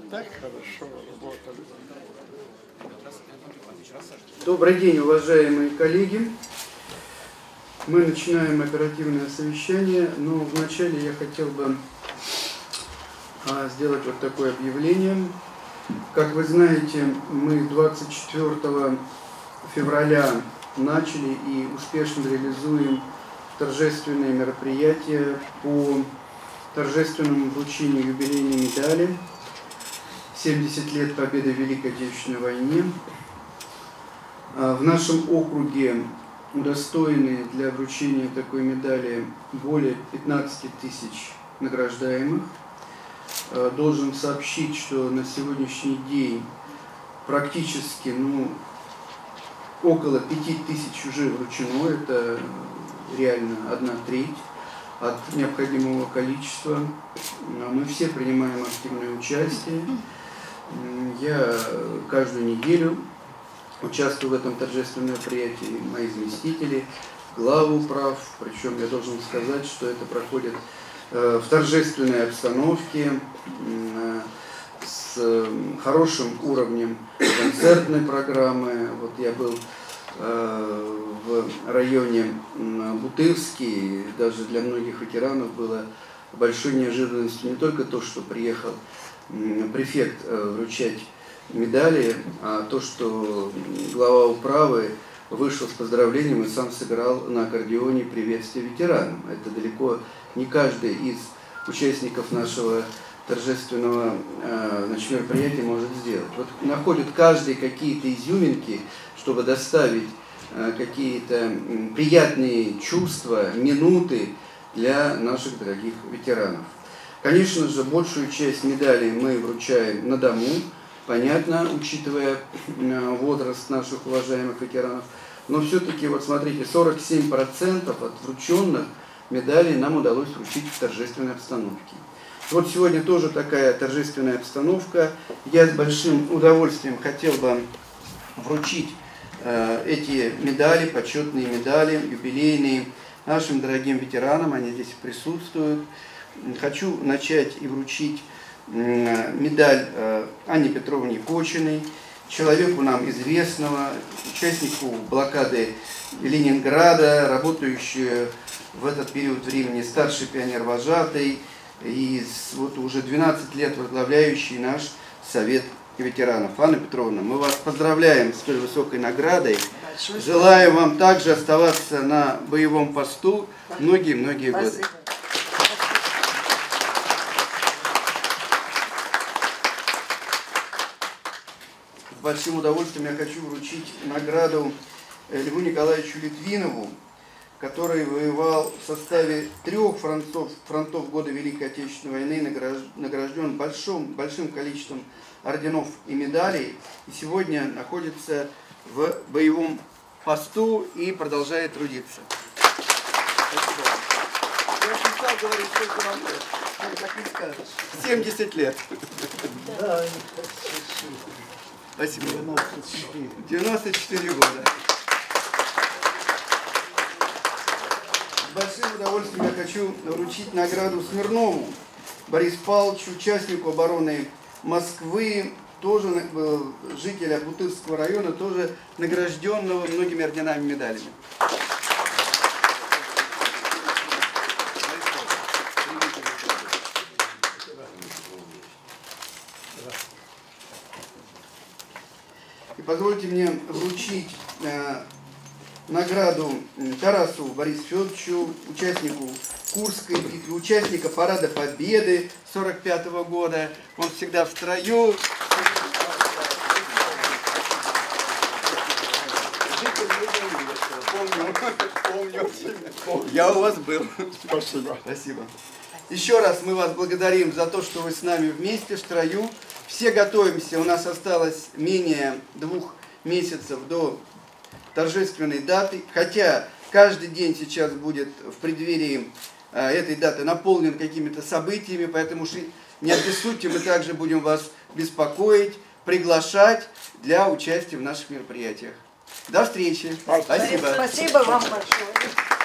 так хорошо работали. Добрый день, уважаемые коллеги. Мы начинаем оперативное совещание, но вначале я хотел бы сделать вот такое объявление. Как вы знаете, мы 24 февраля начали и успешно реализуем торжественные мероприятия по торжественному вручению юбилейной медали 70 лет Победы в Великой Отечественной войне. В нашем округе удостоены для вручения такой медали более 15 тысяч награждаемых. Должен сообщить, что на сегодняшний день практически около 5000 уже вручено. Это реально 1/3 от необходимого количества. Мы все принимаем активное участие. Я каждую неделю участвую в этом торжественном мероприятии, мои заместители, главы управ. Причем я должен сказать, что это проходит в торжественной обстановке, с хорошим уровнем концертной программы. Вот я был в районе Бутырский, даже для многих ветеранов было большой неожиданностью не только то, что приехал префект вручать медали, а то, что глава управы вышел с поздравлением и сам сыграл на аккордеоне приветствие ветеранам. Это далеко не каждый из участников нашего торжественного мероприятия может сделать. Вот находят каждый какие-то изюминки, чтобы доставить какие-то приятные чувства, минуты для наших дорогих ветеранов. Конечно же, большую часть медалей мы вручаем на дому, понятно, учитывая возраст наших уважаемых ветеранов. Но все-таки, вот смотрите, 47% от врученных медалей нам удалось вручить в торжественной обстановке. Вот сегодня тоже такая торжественная обстановка. Я с большим удовольствием хотел бы вручить эти медали, почетные медали, юбилейные, нашим дорогим ветеранам. Они здесь присутствуют. Хочу начать и вручить медаль Анне Петровне Кочиной, человеку нам известного, участнику блокады Ленинграда, работающему в этот период времени старший пионер-вожатый и вот уже 12 лет возглавляющий наш совет ветеранов. Анна Петровна, мы вас поздравляем с столь высокой наградой. Желаем вам также оставаться на боевом посту многие-многие годы. С большим удовольствием я хочу вручить награду Льву Николаевичу Литвинову, который воевал в составе 3 фронтов года Великой Отечественной войны, награжден большим количеством орденов и медалей, и сегодня находится в боевом посту и продолжает трудиться. Спасибо вам. Я всегда говорю, сколько вам лет. Так не скажешь. 70 лет. Да, спасибо. 94 года. С большим удовольствием я хочу вручить награду Смирнову Борису Павловичу, участнику обороны Москвы, тоже был жителя Бутырского района, тоже награжденного многими орденами и медалями. И позвольте мне вручить награду Тарасу Борису Федоровичу, участнику Курской битвы, участника Парада Победы 1945 года. Он всегда в строю. Помню. Я у вас был. Спасибо. Спасибо. Еще раз мы вас благодарим за то, что вы с нами вместе в строю. Все готовимся. У нас осталось менее 2 месяцев до торжественной даты, хотя каждый день сейчас будет в преддверии этой даты наполнен какими-то событиями, поэтому не обессудьте, мы также будем вас беспокоить, приглашать для участия в наших мероприятиях. До встречи. Спасибо. Спасибо вам большое.